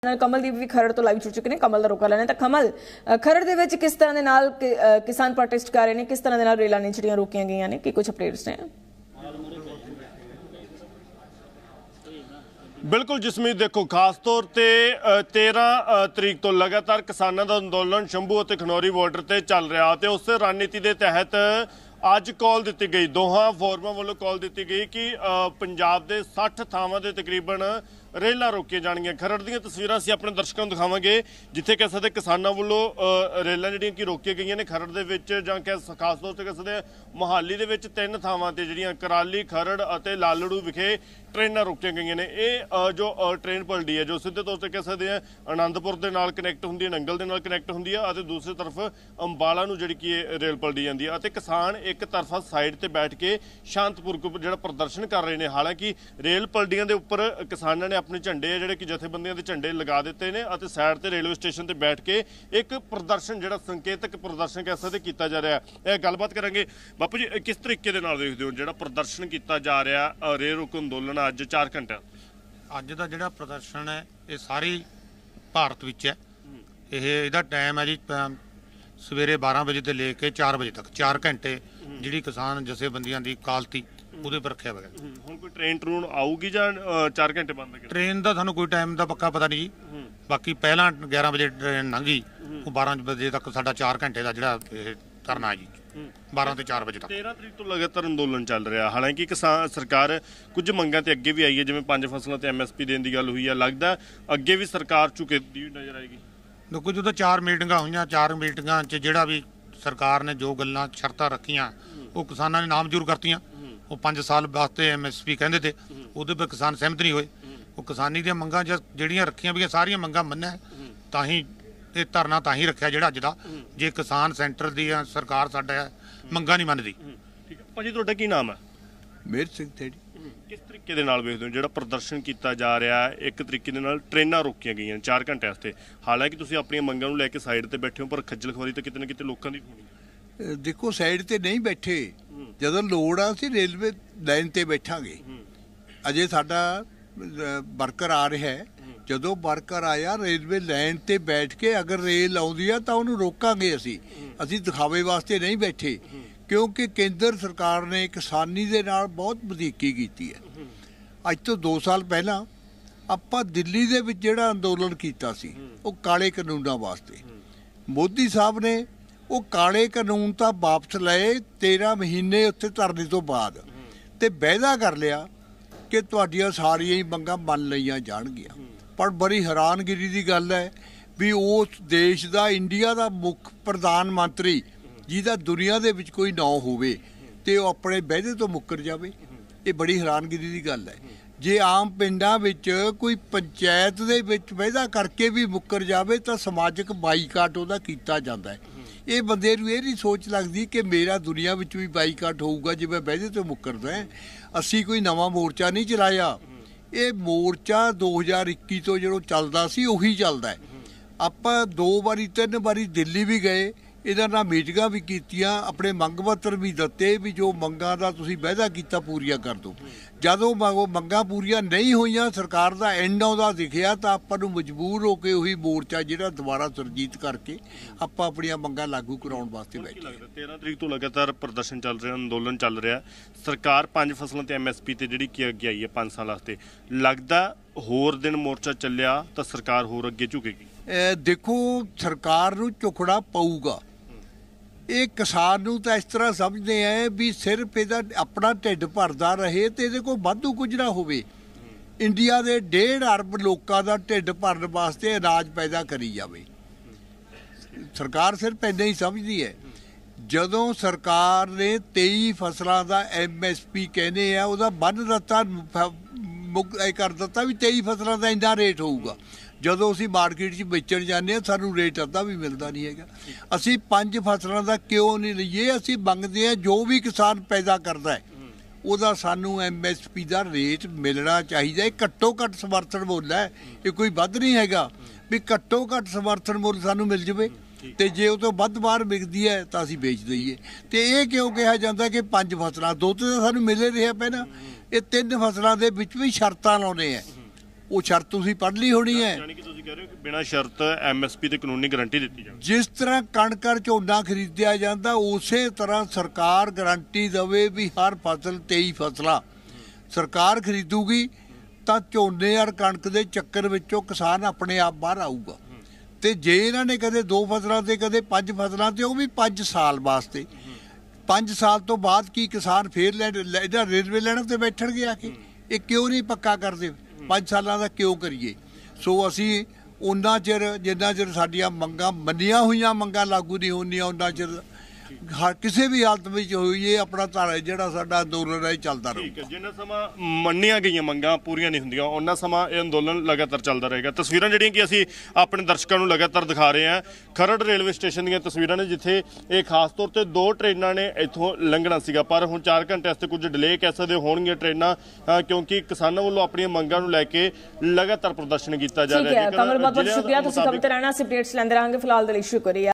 कमलदीप भी खरड़ तो लाइव जुड़ चुके हैं। कमल का रोका लेने तो कमल खरड़ दे विच किस तरह दे नाल किसान प्रोटेस्ट कर रहे हैं, किस तरह दे नाल रेलां ने ਜਿਹੜੀਆਂ रोकियां गईयां ने, कि कुछ अपडेट्स ने? बिल्कुल जसमीत, देखो खास तौर पर 13 तरीक तो लगातार किसानों का अंदोलन शंभू और खनौरी बॉर्डर से चल रहा तो उस रणनीति के तहत ਅੱਜ कॉल दी गई, दोहां फोरमां वालों कॉल दी गई कि पंजाब के 60 ਥਾਵਾਂ ਦੇ तकरीबन रेलां रोकियां जाणगीਆਂ। खरड़ ਦੀਆਂ तस्वीरां ਅਸੀਂ ਆਪਣੇ ਦਰਸ਼ਕਾਂ ਨੂੰ ਦਿਖਾਵਾਂਗੇ ਜਿੱਥੇ ਕਹਿ ਸਕਦੇ ਕਿਸਾਨਾਂ ਵੱਲੋਂ ਰੇਲਾਂ ਜਿਹੜੀਆਂ ਕਿ ਰੋਕੀਆਂ ਗਈਆਂ ਨੇ ਖਰੜ ਦੇ ਵਿੱਚ, ਜਾਂ ਖਾਸ ਤੌਰ ਤੇ ਕਹਿ ਸਕਦੇ ਮੋਹਾਲੀ ਦੇ ਵਿੱਚ 3 ਥਾਵਾਂ ਤੇ ਜਿਹੜੀਆਂ ਕਰਾਲੀ, ਖਰੜ ਅਤੇ ਲਾਲੜੂ ਵਿਖੇ ਟ੍ਰੇਨਾਂ ਰੋਕੀਆਂ ਗਈਆਂ ਨੇ। ਇਹ ਜੋ ਟ੍ਰੇਨ ਪਲਟੀ ਹੈ ਜੋ ਸਿੱਧੇ ਤੌਰ ਤੇ ਕਹਿ ਸਕਦੇ ਆ ਆਨੰਦਪੁਰ ਦੇ ਨਾਲ ਕਨੈਕਟ ਹੁੰਦੀ ਹੈ, ਨੰਗਲ ਦੇ ਨਾਲ ਕਨੈਕਟ ਹੁੰਦੀ ਹੈ ਅਤੇ ਦੂਸਰੀ ਤਰਫ ਅੰਬਾਲਾ ਨੂੰ ਜਿਹੜੀ ਕਿ ਰੇਲ ਪਲਟੀ ਜਾਂਦੀ ਹੈ ਅਤੇ ਕਿਸਾਨ ਇੱਕ ਤਰਫਾ ਸਾਈਡ ਤੇ ਬੈਠ ਕੇ ਸ਼ਾਂਤਪੂਰਵਕ ਜਿਹੜਾ ਪ੍ਰਦਰਸ਼ਨ ਕਰ ਰਹੇ ਨੇ। ਹਾਲਾਂਕਿ ਰੇਲ ਪਲਟੀਆਂ ਦੇ ਉੱਪਰ ਕਿਸਾਨਾਂ ਨੇ ਆਪਣੇ ਝੰਡੇ ਜਿਹੜੇ ਕਿ ਜਥੇਬੰਦੀਆਂ ਦੇ ਝੰਡੇ ਲਗਾ ਦਿੱਤੇ ਨੇ ਅਤੇ ਸਾਈਡ ਤੇ ਰੇਲਵੇ ਸਟੇਸ਼ਨ ਤੇ ਬੈਠ ਕੇ ਇੱਕ ਪ੍ਰਦਰਸ਼ਨ ਜਿਹੜਾ ਸੰਕੇਤਕ ਪ੍ਰਦਰਸ਼ਨ ਕਹਿ ਸਕਦੇ ਕੀਤਾ ਜਾ ਰਿਹਾ ਹੈ। ਇਹ ਗੱਲਬਾਤ ਕਰਾਂਗੇ। ਬਾਪੂ ਜੀ, ਕਿਸ ਤਰੀਕੇ ਦੇ ਨਾਲ ਦੇਖਦੇ ਹੋ ਜਿਹੜਾ ਪ੍ਰਦਰਸ਼ਨ ਕੀਤਾ ਜਾ ਰਿਹਾ ਰੇਲ ਰੋਕੋ ਅੰਦੋਲਨ ਅੱਜ 4 ਘੰਟੇ? ਅੱਜ ਦਾ ਜਿਹੜਾ ਪ੍ਰਦਰਸ਼ਨ ਹੈ ਇਹ ਸਾਰੀ ਭਾਰਤ ਵਿੱਚ ਹੈ। ਇਹਦਾ ਟਾਈਮ ਹੈ ਜੀ ਸਵੇਰੇ 12 ਵਜੇ ਤੋਂ ਲੈ ਕੇ 4 ਵਜੇ ਤੱਕ, 4 ਘੰਟੇ ਜਿਹੜੀ ਕਿਸਾਨ ਜਥੇਬੰਦੀਆਂ ਦੀ ਕਾਲਤੀ ਉਹਦੇ ਪਰ ਰੱਖਿਆ ਹੋਇਆ। ਹੁਣ ਕੋਈ ਟ੍ਰੇਨ ਟਰੂਨ ਆਊਗੀ ਜਾਂ 4 ਘੰਟੇ ਬੰਦ? ਟ੍ਰੇਨ ਦਾ ਸਾਨੂੰ ਕੋਈ ਟਾਈਮ ਦਾ ਪੱਕਾ ਪਤਾ ਨਹੀਂ ਜੀ। ਬਾਕੀ ਪਹਿਲਾਂ 11 ਵਜੇ ਟ੍ਰੇਨ ਲੰਘੀ, ਉਹ 12 ਵਜੇ ਤੱਕ ਸਾਡਾ 4 ਘੰਟੇ ਦਾ ਜਿਹੜਾ ਇਹ ਧਰਨਾ ਹੈ ਜੀ, 12 ਤੋਂ 4 ਵਜੇ ਤੱਕ। 13 ਤਰੀਕ ਤੋਂ ਲਗਾਤਾਰ ਅੰਦੋਲਨ ਚੱਲ ਰਿਹਾ। ਹਾਲਾਂਕਿ ਕਿਸਾਨ ਸਰਕਾਰ ਕੁਝ ਮੰਗਾਂ ਤੇ ਅੱਗੇ ਵੀ ਆਈ ਹੈ, ਜਿਵੇਂ 5 ਫਸਲਾਂ ਤੇ MSP ਦੇਣ ਦੀ ਗੱਲ ਹੋਈ ਹੈ। ਲੱਗਦਾ ਅੱਗੇ ਵੀ ਸਰਕਾਰ ਝੁਕਦੀ ਨਜ਼ਰ ਆਏਗੀ? ਦੇਖੋ, ਜਦੋਂ 4 ਮੀਟਿੰਗਾਂ ਹੋਈਆਂ, 4 ਮੀਟਿੰਗਾਂ 'ਚ ਜਿਹੜਾ ਵੀ ਸਰਕਾਰ ਨੇ ਜੋ ਗੱਲਾਂ ਸ਼ਰਤਾਂ ਰੱਖੀਆਂ ਉਹ ਕਿਸਾਨਾਂ ਨੇ ਨਾਮਨਜ਼ੂਰ ਕਰਤੀਆਂ। ਉਹ 5 ਸਾਲ ਵਾਸਤੇ MSP ਕਹਿੰਦੇ ਤੇ ਉਹਦੇ 'ਤੇ ਕਿਸਾਨ ਸਹਿਮਤ ਨਹੀਂ ਹੋਏ। ਉਹ ਕਿਸਾਨੀ ਦੀਆਂ ਮੰਗਾਂ ਜਿਹੜੀਆਂ ਰੱਖੀਆਂ ਵੀ ਸਾਰੀਆਂ ਮੰਗਾਂ ਮੰਨਿਆ ਤਾਂ ਹੀ ਇਹ ਧਰਨਾ ਤਾਂ ਹੀ ਰੱਖਿਆ ਜਿਹੜਾ ਅੱਜ ਦਾ। ਜੇ ਕਿਸਾਨ ਸੈਂਟਰ ਦੀ ਸਰਕਾਰ ਸਾਡਾ ਮੰਗਾਂ ਨਹੀਂ ਮੰਨਦੀ। ਠੀਕ ਹੈ ਭਾਜੀ, ਤੁਹਾਡਾ ਕੀ ਨਾਮ ਹੈ? ਮੇਰ ਸਿੰਘ ਥੇੜੀ। ਕਿਸ ਤਰੀਕੇ ਦੇ ਨਾਲ ਵੇਖਦੇ ਹੋ ਜਿਹੜਾ ਪ੍ਰਦਰਸ਼ਨ ਕੀਤਾ ਜਾ ਰਿਹਾ? ਇੱਕ ਤਰੀਕੇ ਦੇ ਨਾਲ ਟ੍ਰੇਨਾਂ ਰੋਕੀਆਂ ਗਈਆਂ 4 ਘੰਟੇ ਵਾਸਤੇ। ਹਾਲਾਂਕਿ ਤੁਸੀਂ ਆਪਣੀਆਂ ਮੰਗਾਂ ਨੂੰ ਲੈ ਕੇ ਸਾਈਡ ਤੇ ਬੈਠੇ ਹੋ, ਪਰ ਖੱਜਲ ਖੁਆਰੀ ਤਾਂ ਕਿਤੇ ਨਾ ਕਿਤੇ ਲੋਕਾਂ ਦੀ ਹੋਣੀ। ਦੇਖੋ, ਸਾਈਡ ਤੇ ਨਹੀਂ ਬੈਠੇ, ਜਦੋਂ ਲੋੜ ਆ ਅਸੀਂ ਰੇਲਵੇ ਲਾਈਨ ਤੇ ਬੈਠਾਂਗੇ। ਅਜੇ ਸਾਡਾ ਵਰਕਰ ਆ ਰਿਹਾ ਹੈ, ਜਦੋਂ ਵਰਕਰ ਆਇਆ ਰੇਲਵੇ ਲਾਈਨ ਤੇ ਬੈਠ ਕੇ ਅਗਰ ਰੇਲ ਆਉਂਦੀ ਆ ਤਾਂ ਉਹਨੂੰ ਰੋਕਾਂਗੇ। ਅਸੀਂ ਦਿਖਾਵੇ ਵਾਸਤੇ ਨਹੀਂ ਬੈਠੇ, ਕਿਉਂਕਿ ਕੇਂਦਰ ਸਰਕਾਰ ਨੇ ਕਿਸਾਨੀ ਦੇ ਨਾਲ ਬਹੁਤ ਵਧੀਕੀ ਕੀਤੀ ਹੈ। ਅੱਜ ਤੋਂ 2 ਸਾਲ ਪਹਿਲਾਂ ਆਪਾਂ ਦਿੱਲੀ ਦੇ ਵਿੱਚ ਜਿਹੜਾ ਅੰਦੋਲਨ ਕੀਤਾ ਸੀ ਉਹ ਕਾਲੇ ਕਾਨੂੰਨਾਂ ਵਾਸਤੇ, ਮੋਦੀ ਸਾਹਿਬ ਨੇ ਉਹ ਕਾਲੇ ਕਾਨੂੰਨ ਤਾਂ ਵਾਪਸ ਲਏ 13 ਮਹੀਨੇ ਉੱਥੇ ਧਰਨੇ ਤੋਂ ਬਾਅਦ, ਤੇ ਵਾਅਦਾ ਕਰ ਲਿਆ ਕਿ ਤੁਹਾਡੀਆਂ ਸਾਰੀਆਂ ਹੀ ਮੰਗਾਂ ਮੰਨ ਲਈਆਂ ਜਾਣਗੀਆਂ। ਪਰ ਬੜੀ ਹੈਰਾਨਗਿਰੀ ਦੀ ਗੱਲ ਹੈ ਵੀ ਉਸ ਦੇਸ਼ ਦਾ, ਇੰਡੀਆ ਦਾ ਮੁੱਖ ਪ੍ਰਧਾਨ ਮੰਤਰੀ ਜਿਹਦਾ ਦੁਨੀਆ ਦੇ ਵਿੱਚ ਕੋਈ ਨਾਂ ਹੋਵੇ ਤੇ ਉਹ ਆਪਣੇ ਵਾਅਦੇ ਤੋਂ ਮੁੱਕਰ ਜਾਵੇ, ਇਹ ਬੜੀ ਹੈਰਾਨਗਿਰੀ ਦੀ ਗੱਲ ਹੈ। ਜੇ ਆਮ ਪਿੰਡਾਂ ਵਿੱਚ ਕੋਈ ਪੰਚਾਇਤ ਦੇ ਵਿੱਚ ਵਾਅਦਾ ਕਰਕੇ ਵੀ ਮੁੱਕਰ ਜਾਵੇ ਤਾਂ ਸਮਾਜਿਕ ਬਾਈਕਾਟ ਉਹਦਾ ਕੀਤਾ ਜਾਂਦਾ ਹੈ। ਇਹ ਬੰਦੇ ਨੂੰ ਇਹ ਨਹੀਂ ਸੋਚ ਲੱਗਦੀ ਕਿ ਮੇਰਾ ਦੁਨੀਆ ਵਿੱਚ ਵੀ ਬਾਈਕਾਟ ਹੋਊਗਾ ਜੇ ਮੈਂ ਵਾਅਦੇ ਤੋਂ ਮੁੱਕਰਦਾ। ਅਸੀਂ ਕੋਈ ਨਵਾਂ ਮੋਰਚਾ ਨਹੀਂ ਚਲਾਇਆ, ਇਹ ਮੋਰਚਾ 2021 ਤੋਂ ਜਦੋਂ ਚੱਲਦਾ ਸੀ ਉਹੀ ਚੱਲਦਾ ਹੈ। ਆਪਾਂ 2 ਵਾਰੀ 3 ਵਾਰੀ ਦਿੱਲੀ ਵੀ ਗਏ, ਇਹਨਾਂ ਨਾਲ ਮੀਟਿੰਗਾਂ ਵੀ ਕੀਤੀਆਂ, ਆਪਣੇ ਮੰਗ ਪੱਤਰ ਵੀ ਦਿੱਤੇ ਵੀ ਜੋ ਮੰਗਾਂ ਦਾ ਤੁਸੀਂ ਵਾਅਦਾ ਕੀਤਾ ਪੂਰੀਆਂ ਕਰ ਦਿਓ। ਜਦੋਂ ਉਹ ਮੰਗਾਂ ਪੂਰੀਆਂ ਨਹੀਂ ਹੋਈਆਂ, ਸਰਕਾਰ ਦਾ ਐਂਡ ਆਉਂਦਾ ਦਿਖਿਆ ਤਾਂ ਆਪਾਂ ਨੂੰ ਮਜਬੂਰ ਹੋ ਕੇ ਉਹੀ ਮੋਰਚਾ ਜਿਹੜਾ ਦੁਬਾਰਾ ਸੁਰਜੀਤ ਕਰਕੇ ਆਪਾਂ ਆਪਣੀਆਂ ਮੰਗਾਂ ਲਾਗੂ ਕਰਾਉਣ ਵਾਸਤੇ ਬੈਠੇ। 13 ਤਰੀਕ ਤੋਂ ਲਗਾਤਾਰ ਪ੍ਰਦਰਸ਼ਨ ਚੱਲ ਰਿਹਾ, ਅੰਦੋਲਨ ਚੱਲ ਰਿਹਾ। ਸਰਕਾਰ 5 ਫਸਲਾਂ ਤੇ MSP ਤੇ ਜਿਹੜੀ ਕਿ ਅੱਗੇ ਆਈ ਹੈ 5 ਸਾਲ ਵਾਸਤੇ, ਲੱਗਦਾ ਹੋਰ ਦਿਨ ਮੋਰਚਾ ਚੱਲਿਆ ਤਾਂ ਸਰਕਾਰ ਹੋਰ ਅੱਗੇ ਝੁਕੇਗੀ? ਦੇਖੋ, ਸਰਕਾਰ ਨੂੰ ਝੁਕਣਾ ਪਊਗਾ। ਇਹ ਕਿਸਾਨ ਨੂੰ ਤਾਂ ਇਸ ਤਰ੍ਹਾਂ ਸਮਝਦੇ ਆ ਵੀ ਸਿਰਫ ਇਹਦਾ ਆਪਣਾ ਢਿੱਡ ਭਰਦਾ ਰਹੇ ਤੇ ਇਹਦੇ ਕੋਲ ਵਾਧੂ ਕੁਝ ਨਾ ਹੋਵੇ। ਇੰਡੀਆ ਦੇ 1.5 ਅਰਬ ਲੋਕਾਂ ਦਾ ਢਿੱਡ ਭਰਨ ਵਾਸਤੇ ਅਨਾਜ ਪੈਦਾ ਕਰੀ ਜਾਵੇ। ਸਰਕਾਰ ਸਿਰਫ ਇੰਨਾ ਹੀ ਸਮਝਦੀ ਹੈ। ਜਦੋਂ ਸਰਕਾਰ ਨੇ 23 ਫਸਲਾਂ ਦਾ MSP ਕਹਿੰਦੇ ਆ, ਉਹਦਾ ਬੰਨ ਦਿੱਤਾ, ਕਰ ਦਿੱਤਾ ਵੀ 23 ਫਸਲਾਂ ਦਾ ਇੰਨਾ ਰੇਟ ਹੋਊਗਾ। ਜਦੋਂ ਅਸੀਂ ਮਾਰਕੀਟ 'ਚ ਵੇਚਣ ਜਾਂਦੇ ਹਾਂ ਸਾਨੂੰ ਰੇਟ ਅੱਧਾ ਵੀ ਮਿਲਦਾ ਨਹੀਂ ਹੈਗਾ। ਅਸੀਂ 5 ਫਸਲਾਂ ਦਾ ਕਿਉਂ ਨਹੀਂ ਲਈਏ? ਅਸੀਂ ਮੰਗਦੇ ਹਾਂ ਜੋ ਵੀ ਕਿਸਾਨ ਪੈਦਾ ਕਰਦਾ ਹੈ ਉਹਦਾ ਸਾਨੂੰ MSP ਦਾ ਰੇਟ ਮਿਲਣਾ ਚਾਹੀਦਾ। ਇਹ ਘੱਟੋ ਘੱਟ ਸਮਰਥਨ ਮੁੱਲ ਹੈ, ਇਹ ਕੋਈ ਵੱਧ ਨਹੀਂ ਹੈਗਾ ਵੀ ਘੱਟੋ ਘੱਟ ਸਮਰਥਨ ਮੁੱਲ ਸਾਨੂੰ ਮਿਲ ਜਾਵੇ, ਤੇ ਜੇ ਉਹ ਤੋਂ ਵੱਧ ਬਾਹਰ ਵਿਕਦੀ ਹੈ ਤਾਂ ਅਸੀਂ ਵੇਚ ਦਈਏ। ਤੇ ਇਹ ਕਿਉਂ ਕਿਹਾ ਜਾਂਦਾ ਕਿ 5 ਫਸਲਾਂ, 2 ਤਾਂ ਸਾਨੂੰ ਮਿਲ ਰਿਹਾ ਪਹਿਲਾਂ, ਇਹ 3 ਫਸਲਾਂ ਦੇ ਵਿੱਚ ਵੀ ਸ਼ਰਤਾਂ ਲਾਉਂਦੇ ਆ। ਉਹ ਸ਼ਰਤ ਤੁਸੀਂ ਪੜ੍ਹ ਲਈ ਹੋਣੀ ਹੈ। ਯਾਨੀ ਕਿ ਤੁਸੀਂ ਕਹਿ ਰਹੇ ਹੋ ਕਿ ਬਿਨਾਂ ਸ਼ਰਤ ਐਮਐਸਪੀ ਤੇ ਕਾਨੂੰਨੀ ਗਾਰੰਟੀ ਦਿੱਤੀ ਜਾਵੇ। ਜਿਸ ਤਰ੍ਹਾਂ ਕਣਕ ਝੋਨਾ ਖਰੀਦਿਆ ਜਾਂਦਾ ਉਸੇ ਤਰ੍ਹਾਂ ਸਰਕਾਰ ਗਾਰੰਟੀ ਦੇਵੇ ਵੀ ਹਰ ਫਸਲ 23 ਫਸਲਾਂ ਸਰਕਾਰ ਖਰੀਦੂਗੀ ਤਾਂ ਝੋਨੇ ਔਰ ਕਣਕ ਦੇ ਚੱਕਰ ਵਿੱਚੋਂ ਕਿਸਾਨ ਆਪਣੇ ਆਪ ਬਾਹਰ ਆਊਗਾ। ਤੇ ਜੇ ਇਹਨਾਂ ਨੇ ਕਦੇ 2 ਫਸਲਾਂ ਤੇ ਕਦੇ 5 ਫਸਲਾਂ ਤੇ, ਉਹ ਵੀ 5 ਸਾਲ ਵਾਸਤੇ, 5 ਸਾਲ ਤੋਂ ਬਾਅਦ ਕੀ ਕਿਸਾਨ ਫੇਰ ਇਹਦਾ ਰੇਲਵੇ ਲੈਣ ਤੇ ਬੈਠਣਗੇ ਆ ਕੇ? ਇਹ ਕਿਉਂ ਨਹੀਂ ਪੱਕਾ ਕਰਦੇ? 5 ਸਾਲਾਂ ਦਾ ਕਿਉਂ ਕਰੀਏ? ਸੋ ਅਸੀਂ ਉਹਨਾਂ ਚਿਰ ਜਿੰਨਾ ਚਿਰ ਸਾਡੀਆਂ ਮੰਗਾਂ ਮੰਨੀਆਂ ਹੋਈਆਂ ਮੰਗਾਂ ਲਾਗੂ ਨਹੀਂ ਹੁੰਦੀਆਂ ਉਹਨਾਂ ਚਿਰ ਕਿਸੇ ਵੀ ਹਾਲਤ ਵਿੱਚ ਹੋਈ ਇਹ ਆਪਣਾ ਧਾਰਾ ਜਿਹੜਾ ਸਾਡਾ ਅੰਦੋਲਨ ਹੈ ਚੱਲਦਾ ਰਹੂਗਾ। ਜਿੰਨਾ ਸਮਾਂ ਮੰਨੀਆਂ ਗਈਆਂ ਮੰਗਾਂ ਪੂਰੀਆਂ ਨਹੀਂ ਹੁੰਦੀਆਂ ਉਹਨਾਂ ਸਮਾਂ ਇਹ ਅੰਦੋਲਨ ਲਗਾਤਾਰ ਚੱਲਦਾ ਰਹੇਗਾ। ਤਸਵੀਰਾਂ ਜਿਹੜੀਆਂ ਕਿ ਅਸੀਂ ਆਪਣੇ ਦਰਸ਼ਕਾਂ ਨੂੰ ਲਗਾਤਾਰ ਦਿਖਾ ਰਹੇ ਹਾਂ ਖਰੜ ਰੇਲਵੇ ਸਟੇਸ਼ਨ ਦੀਆਂ ਤਸਵੀਰਾਂ ਨੇ, ਜਿੱਥੇ ਇਹ ਖਾਸ ਤੌਰ ਤੇ 2 ਟ੍ਰੇਨਾਂ ਨੇ ਇੱਥੋਂ ਲੰਘਣਾ ਸੀਗਾ, ਪਰ ਹੁਣ 4 ਘੰਟੇ ਵਾਸਤੇ ਕੁਝ ਡਿਲੇ ਕਹਿ ਸਕਦੇ ਹੋਣਗੀਆਂ ਟ੍ਰੇਨਾਂ, ਕਿਉਂਕਿ ਕਿਸਾਨਾਂ ਵੱਲੋਂ ਆਪਣੀਆਂ ਮੰਗਾਂ ਨੂੰ ਲੈ ਕੇ ਲਗਾਤਾਰ ਪ੍ਰਦਰਸ਼ਨ ਕੀਤਾ ਜਾ ਰਿਹਾ ਹੈ। ਕਮਲ, ਬਹੁਤ ਬਹੁਤ ਸ਼ੁਕਰੀਆ, ਤੁਸੀਂ ਖਬਰ ਤੇ ਰਹਿਣਾ, ਅਸੀਂ ਅਪਡੇਟਸ ਲੈਂਦੇ ਰਹਾਂਗੇ। ਫਿਲਹਾਲ ਦੇ ਲਈ ਸ਼ੁਕਰੀਆ।